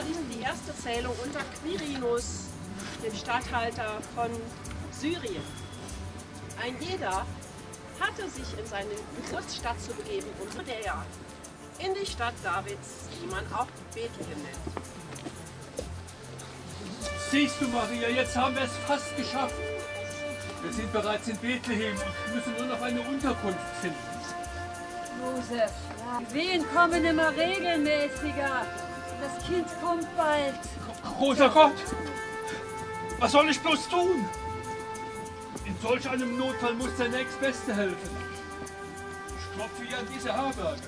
war dies die erste Zählung unter Quirinus, dem Statthalter von Syrien. Ein jeder hatte sich in seine Geburtsstadt zu begeben und Judäa, in die Stadt Davids, die man auch Bethlehem nennt. Siehst du, Maria, jetzt haben wir es fast geschafft. Wir sind bereits in Bethlehem und müssen nur noch eine Unterkunft finden. Josef, die Wehen kommen immer regelmäßiger. Das Kind kommt bald. Großer Gott, was soll ich bloß tun? In solch einem Notfall muss der Nächstbeste helfen. Ich klopfe hier an diese Herberge.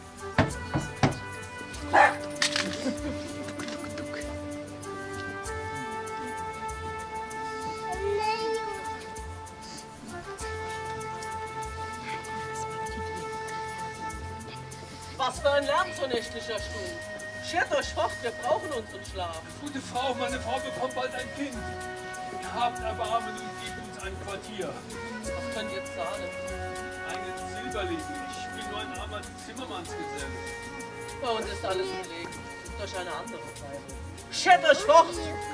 Was für ein Lärm zur nächtlicher Stunde. Schert euch fort, wir brauchen unseren Schlaf. Gute Frau, meine Frau bekommt bald ein Kind. Habt Erbarmen und gebt uns ein Quartier. Was könnt ihr zahlen? Einen Silberling. Ich bin nur ein armer Zimmermannsgeselle. Bei uns ist alles belegt. Sucht euch eine andere Seite. Schert euch fort!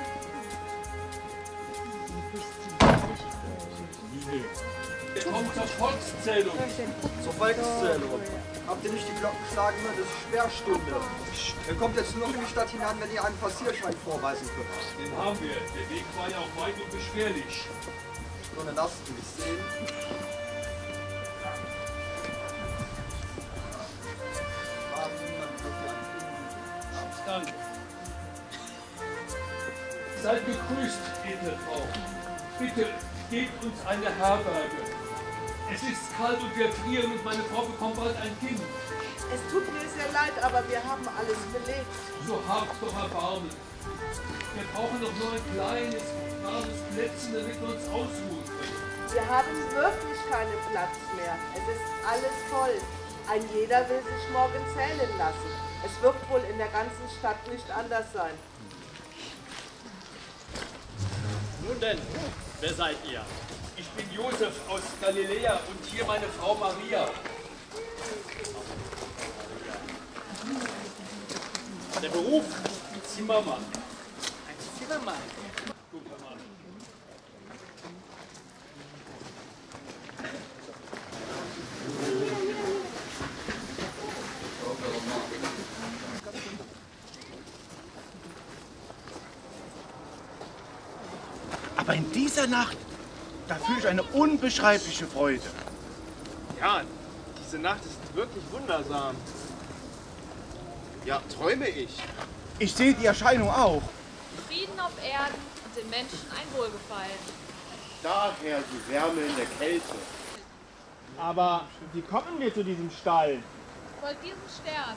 Kommt zur Volkszählung. Zur Volkszählung. Habt ihr nicht die Glocken schlagen hören? Das ist Sperrstunde. Ihr kommt jetzt nur in die Stadt hinein, wenn ihr einen Passierschein vorweisen könnt. Den haben wir. Der Weg war ja auch weit und beschwerlich. So eine Last will ich sehen. Danke. Seid gegrüßt, edle Frau. Bitte gebt uns eine Herberge. Es ist kalt und wir frieren und meine Frau bekommt bald ein Kind. Es tut mir sehr leid, aber wir haben alles belegt. So habt doch Erbarmen. Wir brauchen doch nur ein kleines, warmes Plätzchen, damit wir uns ausruhen können. Wir haben wirklich keinen Platz mehr. Es ist alles voll. Ein jeder will sich morgen zählen lassen. Es wird wohl in der ganzen Stadt nicht anders sein. Nun denn, wer seid ihr? Ich bin Josef aus Galiläa und hier meine Frau Maria. Der Beruf? Zimmermann. Ein Zimmermann. Guter Mann. Aber in dieser Nacht, da fühle ich eine unbeschreibliche Freude. Ja, diese Nacht ist wirklich wundersam. Ja, träume ich. Ich sehe die Erscheinung auch. Frieden auf Erden und den Menschen ein Wohlgefallen. Daher die Wärme in der Kälte. Aber wie kommen wir zu diesem Stall? Folgt diesem Stern.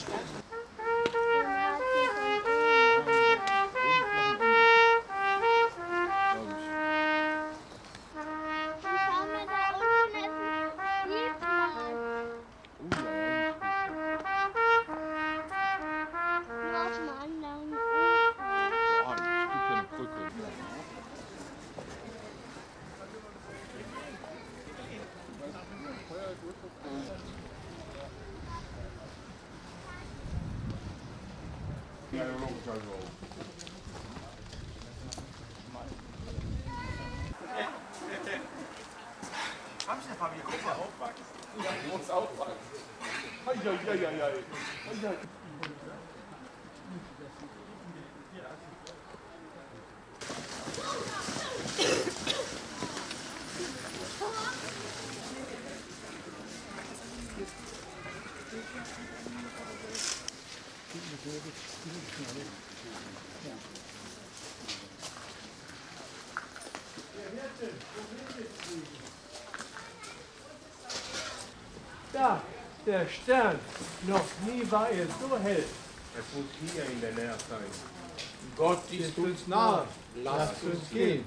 Da, der Stern. Noch nie war er so hell. Es muss hier in der Nähe sein. Gott ist uns nahe. Lasst uns gehen.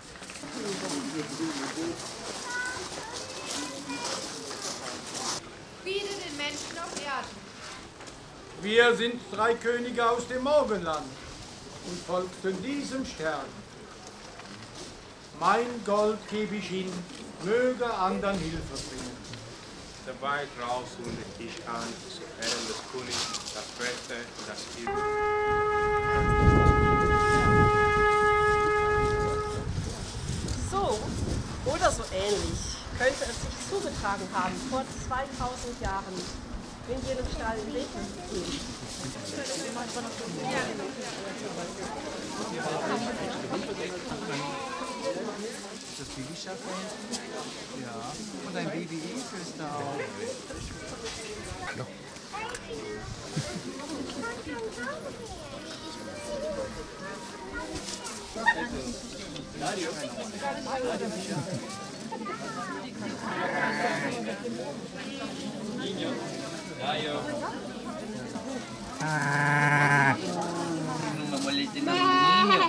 Friede den Menschen auf Erden. Wir sind 3 Könige aus dem Morgenland und folgten diesem Stern. Mein Gold gebe ich hin, möge anderen Hilfe bringen. Dabei draußen ich an zu Ehren des Königs das Beste und das Gute. ähnlich könnte es sich zugetragen haben vor 2000 Jahren in jedem Stall in Bethlehem. Das Babyschaff da hinten? Ja. Und ein Baby-Eve ist da auch. Hallo. Nggak boleh tenang ninyo.